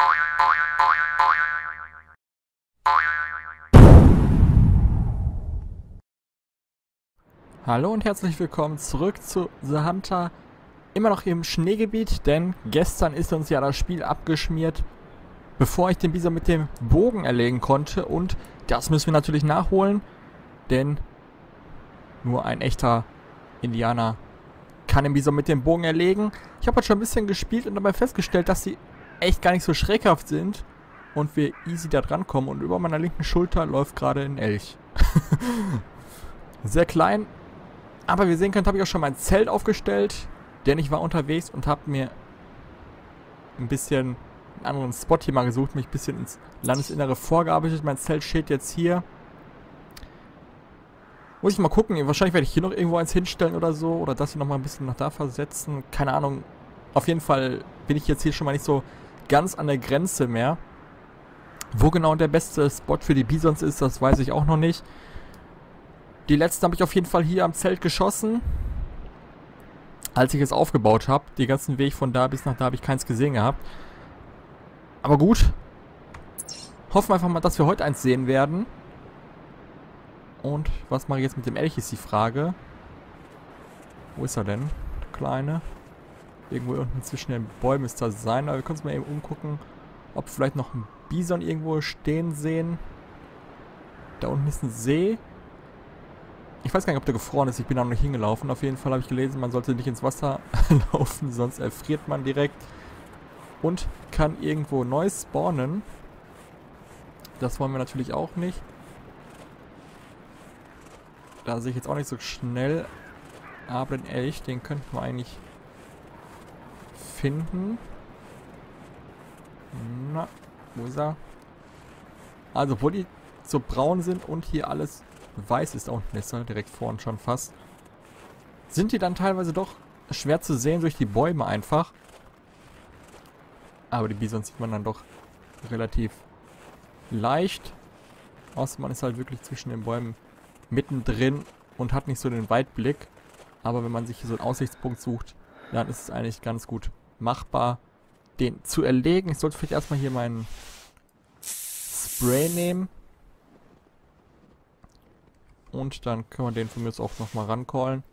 Hallo und herzlich willkommen zurück zu The Hunter. Immer noch im Schneegebiet, denn gestern ist uns ja das Spiel abgeschmiert, bevor ich den Bison mit dem Bogen erlegen konnte. Und das müssen wir natürlich nachholen, denn nur ein echter Indianer kann den Bison mit dem Bogen erlegen. Ich habe heute schon ein bisschen gespielt und dabei festgestellt, dass sie echt gar nicht so schreckhaft sind und wir easy da dran kommen. Und über meiner linken Schulter läuft gerade ein Elch. Sehr klein. Aber wie ihr sehen könnt, habe ich auch schon mein Zelt aufgestellt, denn ich war unterwegs und habe mir ein bisschen einen anderen Spot hier mal gesucht, mich ein bisschen ins Landesinnere vorgearbeitet. Mein Zelt steht jetzt hier. Muss ich mal gucken, wahrscheinlich werde ich hier noch irgendwo eins hinstellen oder so, oder das hier nochmal ein bisschen nach da versetzen. Keine Ahnung. Auf jeden Fall bin ich jetzt hier schon mal nicht so ganz an der Grenze mehr. Wo genau der beste Spot für die Bisons ist, das weiß ich auch noch nicht. Die letzten habe ich auf jeden Fall hier am Zelt geschossen, als ich es aufgebaut habe. Den ganzen Weg von da bis nach da habe ich keins gesehen gehabt. Aber gut. Hoffen wir einfach mal, dass wir heute eins sehen werden. Und was mache ich jetzt mit dem Elch, ist die Frage. Wo ist er denn, der Kleine? Irgendwo unten zwischen den Bäumen ist das sein. Aber wir können uns mal eben umgucken, ob wir vielleicht noch ein Bison irgendwo stehen sehen. Da unten ist ein See. Ich weiß gar nicht, ob der gefroren ist. Ich bin da noch nicht hingelaufen. Auf jeden Fall habe ich gelesen, man sollte nicht ins Wasser laufen, sonst erfriert man direkt. Und kann irgendwo neu spawnen. Das wollen wir natürlich auch nicht. Da sehe ich jetzt auch nicht so schnell. Aber den Elch, den könnten wir eigentlich finden. Na, wo ist er? Also, wo die so braun sind und hier alles weiß ist, da unten ist er, direkt vorn schon fast, sind die dann teilweise doch schwer zu sehen durch die Bäume einfach. Aber die Bisons sieht man dann doch relativ leicht. Außer man ist halt wirklich zwischen den Bäumen mittendrin und hat nicht so den Weitblick. Aber wenn man sich hier so einen Aussichtspunkt sucht, dann ist es eigentlich ganz gut machbar, den zu erlegen. Ich sollte vielleicht erstmal hier meinen Spray nehmen. Und dann können wir den von mir jetzt auch nochmal rancallen.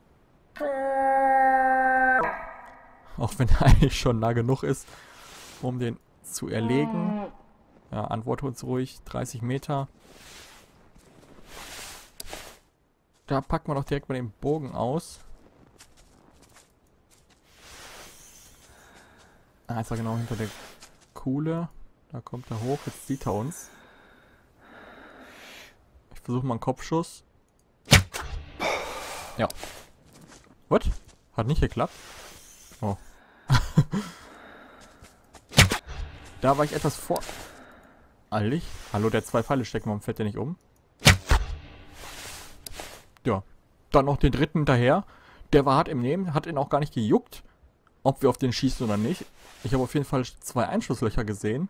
Auch wenn er eigentlich schon nah genug ist, um den zu erlegen. Ja, antworte uns ruhig. 30 Meter. Da packen wir doch direkt mal den Bogen aus. Ah, ist er genau hinter der Kuhle. Da kommt er hoch. Jetzt sieht er uns. Ich versuche mal einen Kopfschuss. Ja. What? Hat nicht geklappt? Oh. Da war ich etwas voreilig. Hallo, der hat 2 Pfeile stecken, warum fällt der nicht um? Ja. Dann noch den dritten hinterher. Der war hart im Nehmen, hat ihn auch gar nicht gejuckt, ob wir auf den schießen oder nicht. Ich habe auf jeden Fall 2 Einschusslöcher gesehen.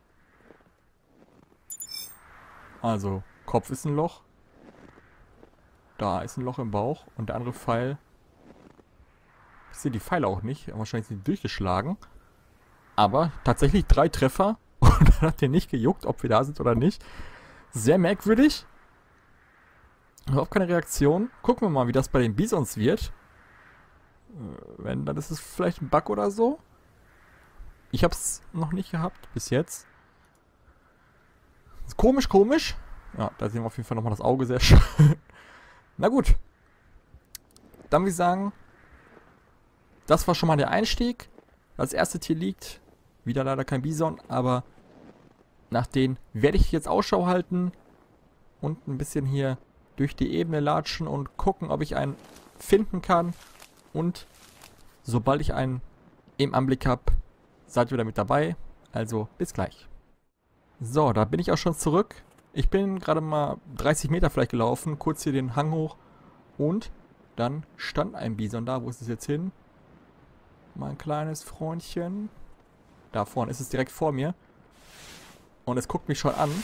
Also, Kopf ist ein Loch. Da ist ein Loch im Bauch. Und der andere Pfeil. Ich sehe die Pfeile auch nicht. Wahrscheinlich sind die durchgeschlagen. Aber tatsächlich 3 Treffer. Und dann hat der nicht gejuckt, ob wir da sind oder nicht. Sehr merkwürdig. Überhaupt keine Reaktion. Gucken wir mal, wie das bei den Bisons wird. Wenn, dann ist es vielleicht ein Bug oder so. Ich habe es noch nicht gehabt bis jetzt. Komisch, komisch. Ja, da sehen wir auf jeden Fall nochmal das Auge sehr schön. Na gut. Dann würde ich sagen, das war schon mal der Einstieg. Das erste Tier liegt. Wieder leider kein Bison, aber nach denen werde ich jetzt Ausschau halten und ein bisschen hier durch die Ebene latschen und gucken, ob ich einen finden kann. Und sobald ich einen im Anblick habe, seid ihr wieder mit dabei. Also bis gleich. So, da bin ich auch schon zurück. Ich bin gerade mal 30 Meter vielleicht gelaufen, kurz hier den Hang hoch und dann stand ein Bison da. Wo ist es jetzt hin? Mein kleines Freundchen. Da vorne ist es direkt vor mir. Und es guckt mich schon an.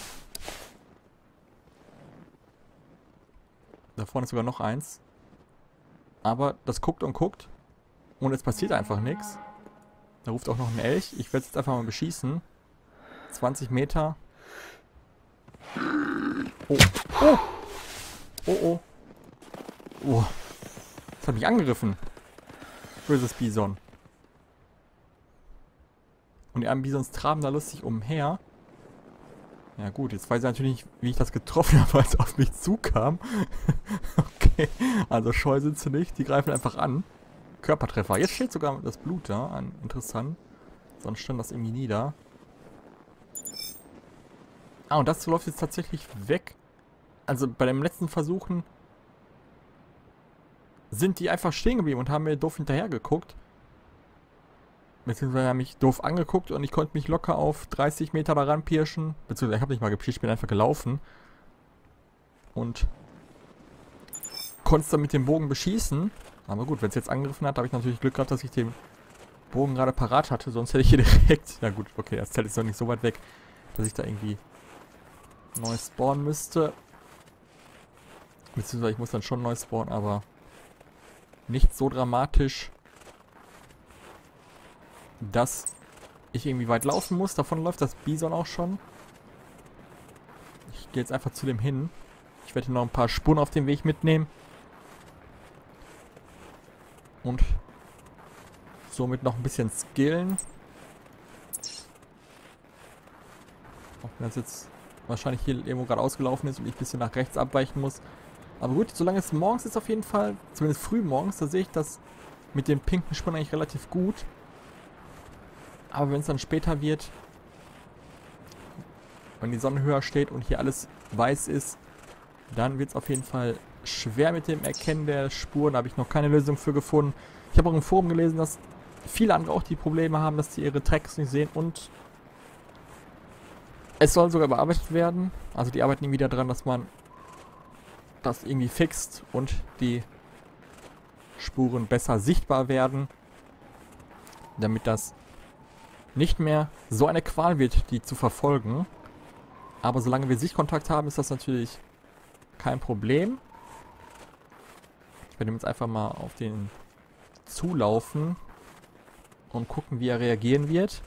Da vorne ist sogar noch eins. Aber das guckt und guckt. Und es passiert einfach nichts. Da ruft auch noch ein Elch. Ich werde es jetzt einfach mal beschießen. 20 Meter. Oh. Oh. Oh, oh. Oh. Das hat mich angegriffen. Böses Bison. Und die anderen Bisons traben da lustig umher. Ja gut, jetzt weiß ich natürlich nicht, wie ich das getroffen habe, weil es auf mich zukam. Okay, also scheu sind sie nicht. Die greifen einfach an. Körpertreffer. Jetzt steht sogar das Blut da. Interessant. Sonst stand das irgendwie nie da. Ah, und das läuft jetzt tatsächlich weg. Also bei den letzten Versuchen sind die einfach stehen geblieben und haben mir doof hinterher geguckt. Beziehungsweise haben mich doof angeguckt und ich konnte mich locker auf 30 Meter daran pirschen. Beziehungsweise ich habe nicht mal gepirscht, ich bin einfach gelaufen. Und konnte es dann mit dem Bogen beschießen. Aber gut, wenn es jetzt angegriffen hat, habe ich natürlich Glück gehabt, dass ich den Bogen gerade parat hatte. Sonst hätte ich hier direkt... Na gut, okay, das Zelt ist doch nicht so weit weg, dass ich da irgendwie neu spawnen müsste. Beziehungsweise ich muss dann schon neu spawnen, aber nicht so dramatisch, dass ich irgendwie weit laufen muss. Davon läuft das Bison auch schon. Ich gehe jetzt einfach zu dem hin. Ich werde noch ein paar Spuren auf dem Weg mitnehmen. Und somit noch ein bisschen skillen. Auch wenn das jetzt wahrscheinlich hier irgendwo gerade ausgelaufen ist und ich ein bisschen nach rechts abweichen muss. Aber gut, solange es morgens ist auf jeden Fall, zumindest früh morgens, da sehe ich das mit den pinken Spuren eigentlich relativ gut. Aber wenn es dann später wird, wenn die Sonne höher steht und hier alles weiß ist, dann wird es auf jeden Fall schwer mit dem Erkennen der Spuren. Da habe ich noch keine Lösung für gefunden. Ich habe auch im Forum gelesen, dass viele andere auch die Probleme haben, dass sie ihre Tracks nicht sehen und es soll sogar bearbeitet werden. Also die arbeiten wieder dran, dass man das irgendwie fixt und die Spuren besser sichtbar werden, damit das nicht mehr so eine Qual wird, die zu verfolgen. Aber solange wir Sichtkontakt haben, ist das natürlich kein Problem. Ich werde jetzt einfach mal auf den zulaufen und gucken, wie er reagieren wird.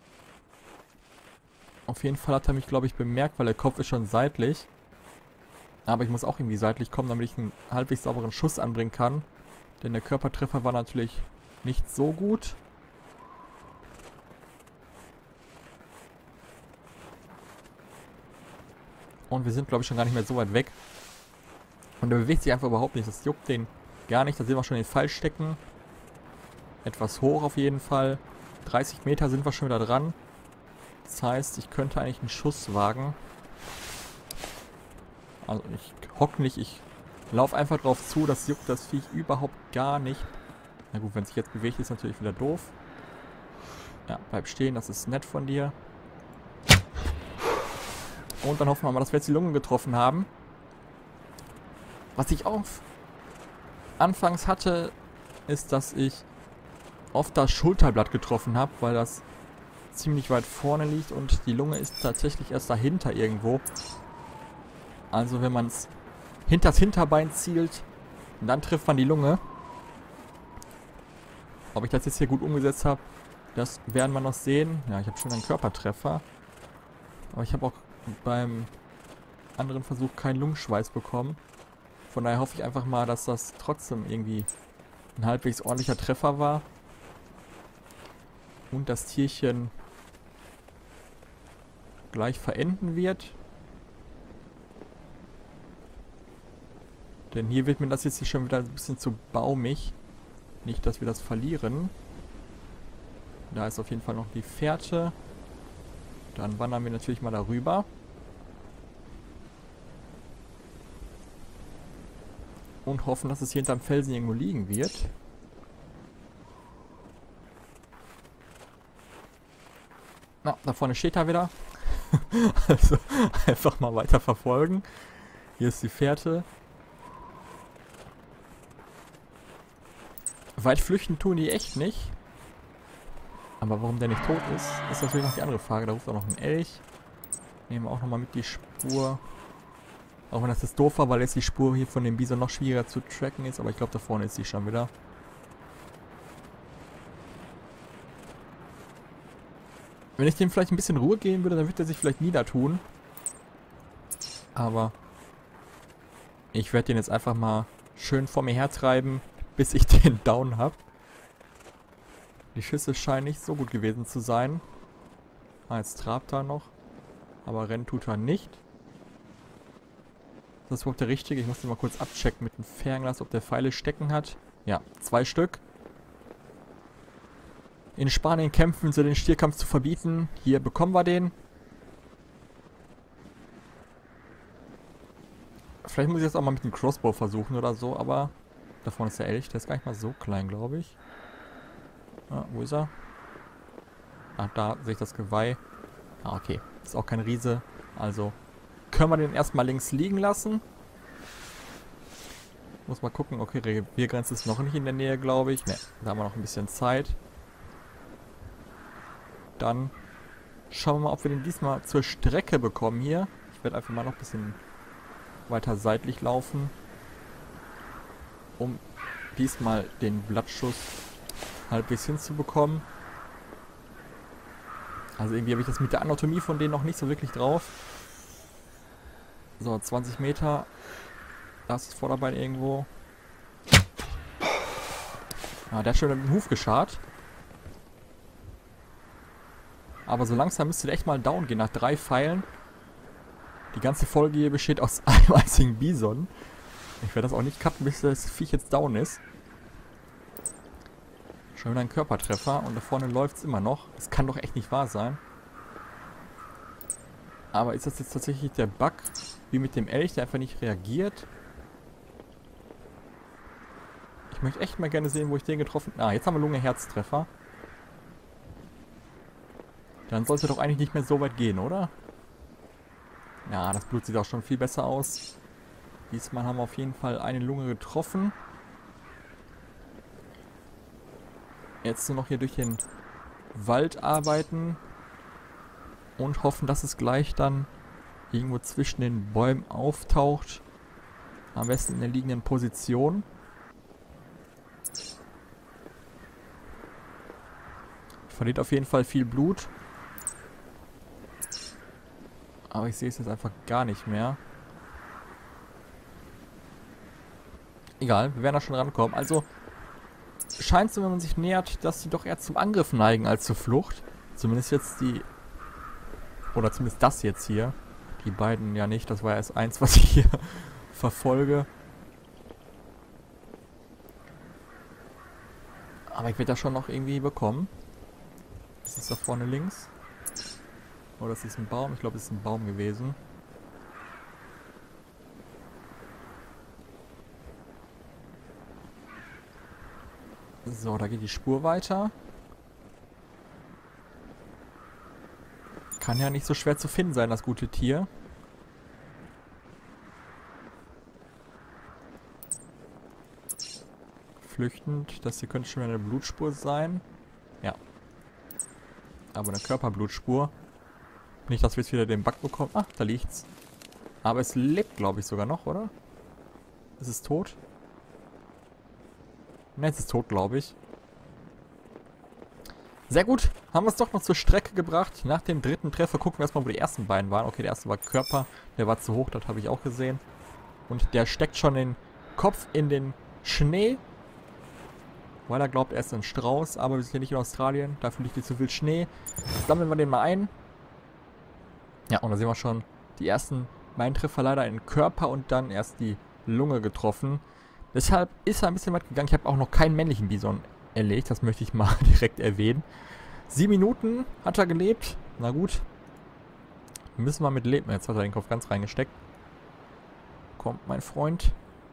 Auf jeden Fall hat er mich, glaube ich, bemerkt, weil der Kopf ist schon seitlich. Aber ich muss auch irgendwie seitlich kommen, damit ich einen halbwegs sauberen Schuss anbringen kann. Denn der Körpertreffer war natürlich nicht so gut. Und wir sind, glaube ich, schon gar nicht mehr so weit weg. Und er bewegt sich einfach überhaupt nicht. Das juckt den gar nicht. Da sehen wir schon den Pfeil stecken. Etwas hoch auf jeden Fall. 30 Meter sind wir schon wieder dran. Das heißt, ich könnte eigentlich einen Schuss wagen. Also ich hock nicht, ich laufe einfach drauf zu. Das juckt das Viech überhaupt gar nicht. Na gut, wenn es sich jetzt bewegt, ist natürlich wieder doof. Ja, bleib stehen, das ist nett von dir. Und dann hoffen wir mal, dass wir jetzt die Lunge getroffen haben. Was ich auch anfangs hatte, ist, dass ich oft das Schulterblatt getroffen habe, weil das ziemlich weit vorne liegt und die Lunge ist tatsächlich erst dahinter irgendwo. Also wenn man es hinters Hinterbein zielt, dann trifft man die Lunge. Ob ich das jetzt hier gut umgesetzt habe, das werden wir noch sehen. Ja, ich habe schon einen Körpertreffer. Aber ich habe auch beim anderen Versuch keinen Lungenschweiß bekommen. Von daher hoffe ich einfach mal, dass das trotzdem irgendwie ein halbwegs ordentlicher Treffer war. Und das Tierchen gleich verenden wird. Denn hier wird mir das jetzt hier schon wieder ein bisschen zu baumig. Nicht, dass wir das verlieren. Da ist auf jeden Fall noch die Fährte. Dann wandern wir natürlich mal darüber. Und hoffen, dass es hier hinterm Felsen irgendwo liegen wird. Na, da vorne steht er wieder. Also einfach mal weiter verfolgen. Hier ist die Fährte. Weit flüchten tun die echt nicht. Aber warum der nicht tot ist, ist natürlich noch die andere Frage. Da ruft auch noch ein Elch. Nehmen wir auch nochmal mit die Spur. Auch wenn das jetzt doof war, weil jetzt die Spur hier von dem Bison noch schwieriger zu tracken ist. Aber ich glaube, da vorne ist sie schon wieder. Wenn ich dem vielleicht ein bisschen Ruhe geben würde, dann würde er sich vielleicht niedertun. Aber ich werde den jetzt einfach mal schön vor mir hertreiben, bis ich den down habe. Die Schüsse scheinen nicht so gut gewesen zu sein. Ah, jetzt trabt er noch. Aber rennen tut er nicht. Ist das überhaupt der richtige? Ich muss den mal kurz abchecken mit dem Fernglas, ob der Pfeile stecken hat. Ja, 2 Stück. In Spanien kämpfen sie, den Stierkampf zu verbieten. Hier bekommen wir den. Vielleicht muss ich das auch mal mit dem Crossbow versuchen oder so, aber da vorne ist der Elch, der ist gar nicht mal so klein, glaube ich. Ah, wo ist er? Ah, da sehe ich das Geweih. Ah, okay. Ist auch kein Riese. Also können wir den erstmal links liegen lassen. Muss mal gucken. Okay, Reviergrenze ist noch nicht in der Nähe, glaube ich. Ne, da haben wir noch ein bisschen Zeit. Dann schauen wir mal, ob wir den diesmal zur Strecke bekommen hier. Ich werde einfach mal noch ein bisschen weiter seitlich laufen, um diesmal den Blattschuss halbwegs hinzubekommen. Also irgendwie habe ich das mit der Anatomie von denen noch nicht so wirklich drauf. So, 20 Meter. Da ist das Vorderbein irgendwo. Ah, der hat schon mit dem Huf geschart. Aber so langsam müsste der echt mal down gehen nach 3 Pfeilen. Die ganze Folge hier besteht aus einem einzigen Bison. Ich werde das auch nicht cutten, bis das Viech jetzt down ist. Schon wieder ein Körpertreffer und da vorne läuft es immer noch. Das kann doch echt nicht wahr sein. Aber ist das jetzt tatsächlich der Bug, wie mit dem Elch, der einfach nicht reagiert? Ich möchte echt mal gerne sehen, wo ich den getroffen habe. Ah, jetzt haben wir Lunge-Herztreffer. Dann sollte doch eigentlich nicht mehr so weit gehen, oder? Ja, das Blut sieht auch schon viel besser aus. Diesmal haben wir auf jeden Fall eine Lunge getroffen. Jetzt nur noch hier durch den Wald arbeiten. Und hoffen, dass es gleich dann irgendwo zwischen den Bäumen auftaucht. Am besten in der liegenden Position. Verliert auf jeden Fall viel Blut. Aber ich sehe es jetzt einfach gar nicht mehr. Egal, wir werden da schon rankommen. Also scheint so, wenn man sich nähert, dass sie doch eher zum Angriff neigen als zur Flucht. Zumindest jetzt die... Oder zumindest das jetzt hier. Die beiden ja nicht. Das war erst eins, was ich hier verfolge. Aber ich werde das schon noch irgendwie bekommen. Das ist da vorne links. Oh, das ist ein Baum. Ich glaube, es ist ein Baum gewesen. So, da geht die Spur weiter. Kann ja nicht so schwer zu finden sein, das gute Tier. Flüchtend. Das hier könnte schon eine Blutspur sein. Ja. Aber eine Körperblutspur. Nicht, dass wir jetzt wieder den Bug bekommen. Ah, da liegt's. Aber es lebt, glaube ich, sogar noch, oder? Ist es tot? Ne, es ist tot, glaube ich. Sehr gut. Haben wir es doch noch zur Strecke gebracht. Nach dem 3. Treffer gucken wir erstmal, wo die ersten beiden waren. Okay, der erste war Körper. Der war zu hoch, das habe ich auch gesehen. Und der steckt schon den Kopf in den Schnee. Weil er glaubt, er ist ein Strauß. Aber wir sind hier nicht in Australien. Dafür liegt hier zu viel Schnee. Sammeln wir den mal ein. Ja, und da sehen wir schon die ersten beiden Treffer leider in den Körper und dann erst die Lunge getroffen. Deshalb ist er ein bisschen weit gegangen. Ich habe auch noch keinen männlichen Bison erlegt. Das möchte ich mal direkt erwähnen. 7 Minuten hat er gelebt. Na gut. Müssen wir mit leben. Jetzt hat er den Kopf ganz reingesteckt. Kommt, mein Freund.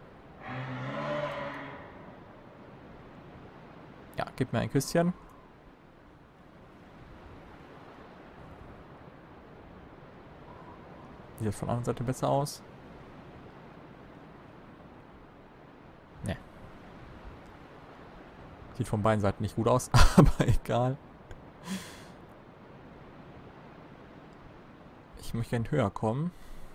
Ja, gib mir ein Küsschen. Sieht das von der anderen Seite besser aus? Ne. Sieht von beiden Seiten nicht gut aus, aber egal. Ich möchte gerne höher kommen.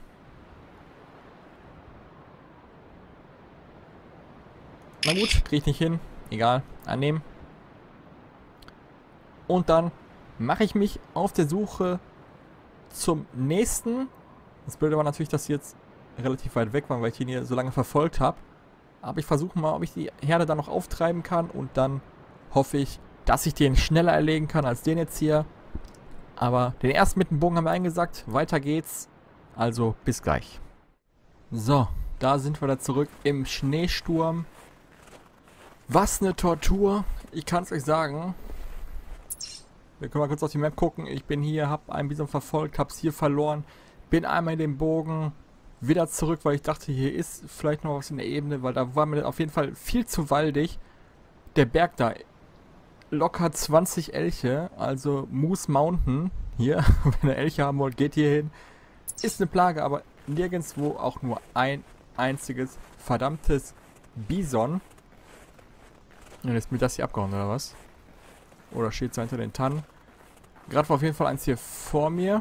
Na gut, kriege ich nicht hin. Egal, annehmen. Und dann mache ich mich auf der Suche zum nächsten. Das Blöde war natürlich, dass sie jetzt relativ weit weg waren, weil ich ihn hier so lange verfolgt habe. Aber ich versuche mal, ob ich die Herde dann noch auftreiben kann und dann hoffe ich, dass ich den schneller erlegen kann als den jetzt hier. Aber den ersten mit dem Bogen haben wir eingesackt. Weiter geht's. Also bis gleich. So, da sind wir da zurück im Schneesturm. Was eine Tortur. Ich kann es euch sagen. Wir können mal kurz auf die Map gucken. Ich bin hier, habe einen Bison verfolgt, habe es hier verloren. Bin einmal in den Bogen wieder zurück, weil ich dachte, hier ist vielleicht noch was in der Ebene, weil da war mir auf jeden Fall viel zu waldig. Der Berg da, locker 20 Elche, also Moose Mountain, hier, wenn ihr Elche haben wollt, geht hier hin. Ist eine Plage, aber nirgendwo auch nur ein einziges verdammtes Bison. Und jetzt wird das hier abgehauen, oder was? Oder steht so hinter den Tannen. Gerade war auf jeden Fall eins hier vor mir.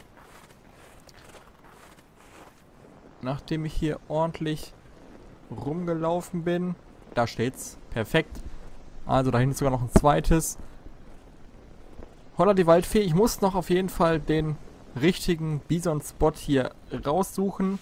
Nachdem ich hier ordentlich rumgelaufen bin. Da steht's. Perfekt. Also da hinten ist sogar noch ein zweites. Holla die Waldfee. Ich muss noch auf jeden Fall den richtigen Bison-Spot hier raussuchen.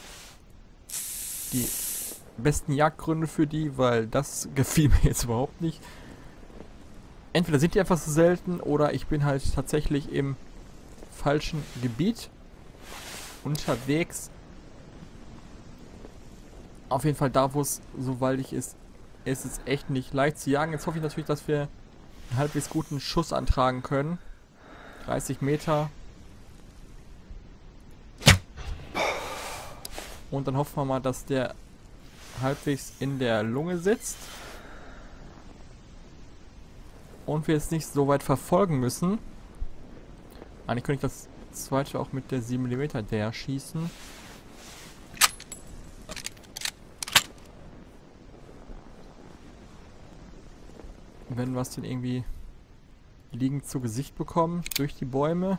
Die besten Jagdgründe für die, weil das gefiel mir jetzt überhaupt nicht. Entweder sind die einfach so selten oder ich bin halt tatsächlich im falschen Gebiet unterwegs. Auf jeden Fall da, wo es so waldig ist, ist es echt nicht leicht zu jagen. Jetzt hoffe ich natürlich, dass wir einen halbwegs guten Schuss antragen können. 30 Meter. Und dann hoffen wir mal, dass der halbwegs in der Lunge sitzt. Und wir jetzt nicht so weit verfolgen müssen. Eigentlich könnte ich das zweite auch mit der 7 mm der schießen. Wenn wir es denn irgendwie liegend zu Gesicht bekommen durch die Bäume.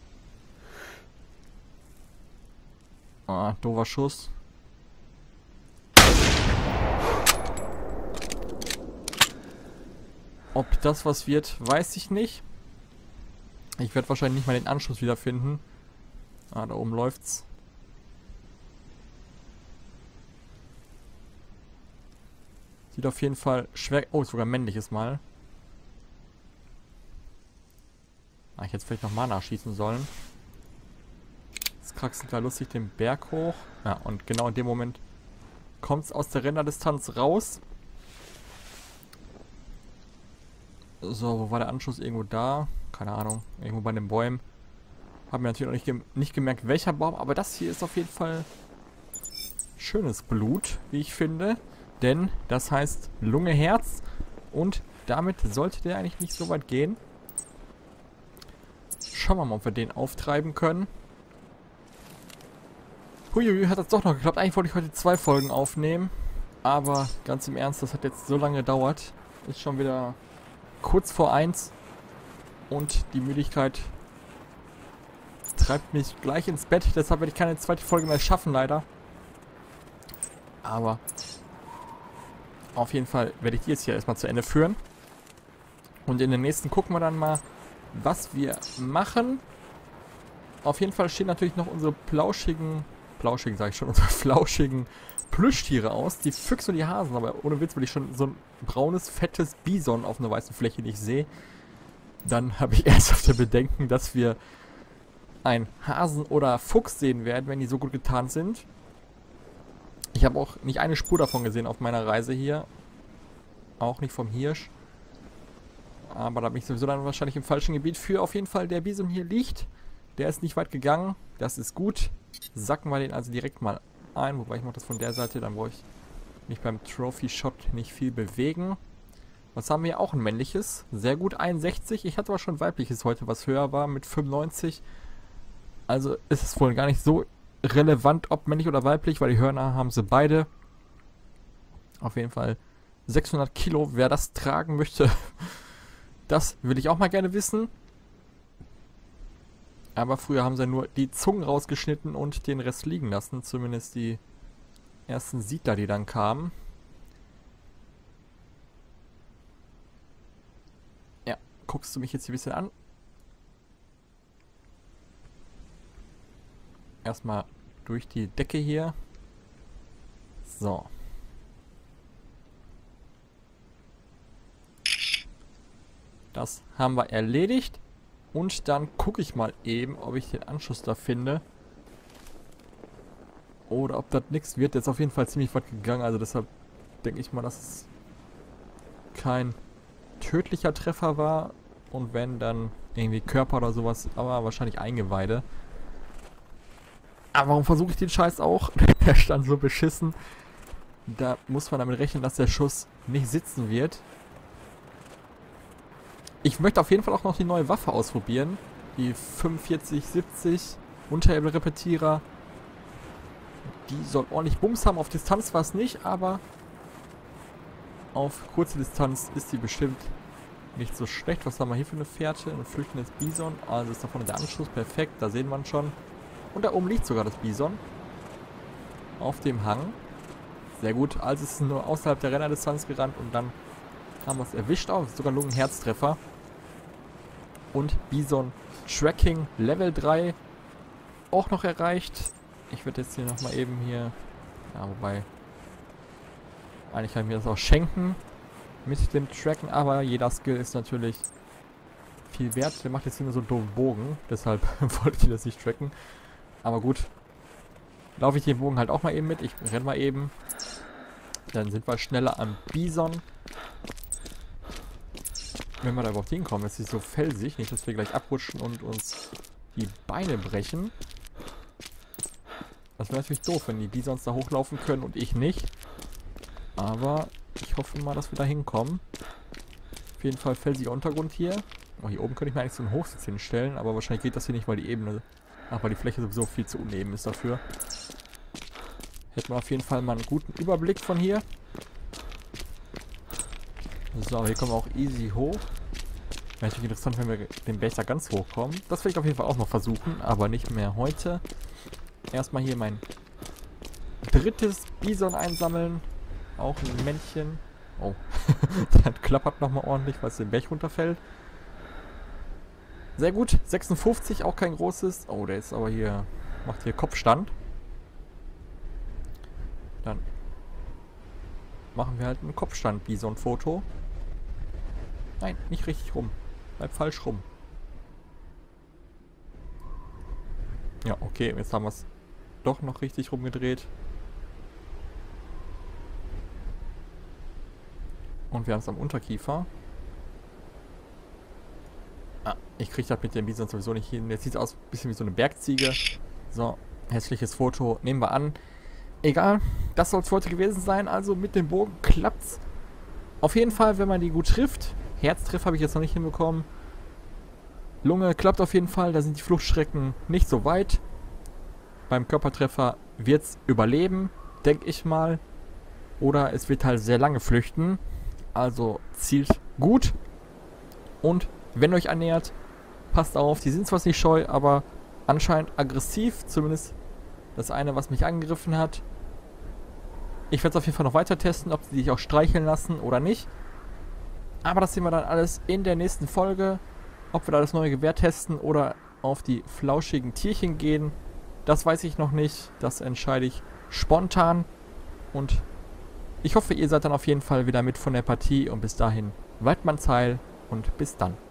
Ah, doofer Schuss. Ob das was wird, weiß ich nicht. Ich werde wahrscheinlich nicht mal den Anschluss wiederfinden. Ah, da oben läuft's. Sieht auf jeden Fall schwer... Oh, ist sogar männliches Mal. Ah, ich hätte vielleicht nochmal nachschießen sollen. Jetzt kraxelt da lustig den Berg hoch. Ja, und genau in dem Moment kommt es aus der Renderdistanz raus. So, wo war der Anschluss? Irgendwo da. Keine Ahnung. Irgendwo bei den Bäumen. Haben wir natürlich noch nicht gemerkt, welcher Baum. Aber das hier ist auf jeden Fall schönes Blut, wie ich finde. Denn das heißt Lunge, Herz. Und damit sollte der eigentlich nicht so weit gehen. Schauen wir mal, ob wir den auftreiben können. Huiui, hat das doch noch geklappt. Eigentlich wollte ich heute 2 Folgen aufnehmen. Aber ganz im Ernst, das hat jetzt so lange gedauert. Ist schon wieder kurz vor 1. Und die Müdigkeit treibt mich gleich ins Bett. Deshalb werde ich keine zweite Folge mehr schaffen, leider. Aber auf jeden Fall werde ich die jetzt hier erstmal zu Ende führen. Und in den nächsten gucken wir dann mal, was wir machen. Auf jeden Fall stehen natürlich noch unsere unsere flauschigen Plüschtiere aus. Die Füchse und die Hasen. Aber ohne Witz, wenn ich schon so ein braunes, fettes Bison auf einer weißen Fläche nicht sehe, dann habe ich ernsthafte Bedenken, dass wir ein Hasen oder Fuchs sehen werden, wenn die so gut getarnt sind. Ich habe auch nicht eine Spur davon gesehen auf meiner Reise hier. Auch nicht vom Hirsch. Aber da bin ich sowieso dann wahrscheinlich im falschen Gebiet für. Auf jeden Fall, der Bison hier liegt. Der ist nicht weit gegangen. Das ist gut. Sacken wir den also direkt mal ein. Wobei ich mache das von der Seite. Dann brauche ich mich beim Trophy Shot nicht viel bewegen. Was haben wir? Auch ein männliches. Sehr gut, 61. Ich hatte aber schon ein weibliches heute, was höher war mit 95. Also ist es wohl gar nicht so relevant, ob männlich oder weiblich, weil die Hörner haben sie beide. Auf jeden Fall 600 Kilo. Wer das tragen möchte, das will ich auch mal gerne wissen. Aber früher haben sie nur die Zungen rausgeschnitten und den Rest liegen lassen. Zumindest die ersten Siedler, die dann kamen. Ja, guckst du mich jetzt hier ein bisschen an? erstmal durch die Decke hier. So. Das haben wir erledigt. Und dann gucke ich mal eben, ob ich den Anschluss da finde. Oder ob das nichts wird. Der ist auf jeden Fall ziemlich weit gegangen. Also deshalb denke ich mal, dass es kein tödlicher Treffer war. Und wenn, dann irgendwie Körper oder sowas. Aber wahrscheinlich Eingeweide. Aber warum versuche ich den Scheiß auch? Der stand so beschissen. Da muss man damit rechnen, dass der Schuss nicht sitzen wird. Ich möchte auf jeden Fall auch noch die neue Waffe ausprobieren. Die 4570 Unterhebelrepetierer. Die soll ordentlich Bums haben. Auf Distanz war es nicht, aber auf kurze Distanz ist die bestimmt nicht so schlecht. Was haben wir hier für eine Fährte? Ein flüchtendes Bison. Also ist da vorne der Anschluss. Perfekt, da sehen wir ihn schon. Und da oben liegt sogar das Bison. Auf dem Hang. Sehr gut. Also es ist nur außerhalb der Rennerdistanz gerannt und dann haben wir es erwischt auch. Sogar nur ein Herztreffer. Und Bison Tracking Level 3 auch noch erreicht. Ich werde jetzt hier nochmal eben hier... Ja, wobei... Eigentlich kann ich mir das auch schenken mit dem Tracken, aber jeder Skill ist natürlich viel wert. Der macht jetzt hier nur so einen doofen Bogen, deshalb wollte ich das nicht tracken. Aber gut, laufe ich den Bogen halt auch mal eben mit. Ich renne mal eben. Dann sind wir schneller am Bison. Wenn wir da überhaupt hinkommen, ist es so felsig. Nicht, dass wir gleich abrutschen und uns die Beine brechen. Das wäre natürlich doof, wenn die Bisons da hochlaufen können und ich nicht. Aber ich hoffe mal, dass wir da hinkommen. Auf jeden Fall felsiger Untergrund hier. Oh, hier oben könnte ich mir eigentlich so einen Hochsitz hinstellen, aber wahrscheinlich geht das hier nicht, weil die Ebene... Ach, weil die Fläche sowieso viel zu uneben ist dafür. Hätten wir auf jeden Fall mal einen guten Überblick von hier. So, hier kommen wir auch easy hoch. Wäre natürlich interessant, wenn wir den Berg da ganz hoch kommen. Das will ich auf jeden Fall auch noch versuchen, aber nicht mehr heute. Erstmal hier mein drittes Bison einsammeln. Auch ein Männchen. Oh, der klappert nochmal ordentlich, weil es den Berg runterfällt. Sehr gut, 56, auch kein großes. Oh, der ist aber hier, macht hier Kopfstand. Dann machen wir halt ein Kopfstand-Bison-Foto. Nein, nicht richtig rum. Bleib falsch rum. Ja, okay, jetzt haben wir es doch noch richtig rumgedreht. Und wir haben es am Unterkiefer. Ah, ich kriege das mit dem Bison sowieso nicht hin. Jetzt sieht es aus ein bisschen wie so eine Bergziege. So, hässliches Foto. Nehmen wir an. Egal, das soll es für heute gewesen sein. Also mit dem Bogen klappt's. Auf jeden Fall, wenn man die gut trifft. Herztriff habe ich jetzt noch nicht hinbekommen. Lunge klappt auf jeden Fall. Da sind die Fluchtstrecken nicht so weit. Beim Körpertreffer wird es überleben, denke ich mal. Oder es wird halt sehr lange flüchten. Also zielt gut. Und wenn ihr euch annähert, passt auf. Die sind zwar nicht scheu, aber anscheinend aggressiv. Zumindest das eine, was mich angegriffen hat. Ich werde es auf jeden Fall noch weiter testen, ob sie sich auch streicheln lassen oder nicht. Aber das sehen wir dann alles in der nächsten Folge. Ob wir da das neue Gewehr testen oder auf die flauschigen Tierchen gehen, das weiß ich noch nicht. Das entscheide ich spontan. Und ich hoffe, ihr seid dann auf jeden Fall wieder mit von der Partie. Und bis dahin, Waldmanns Heil und bis dann.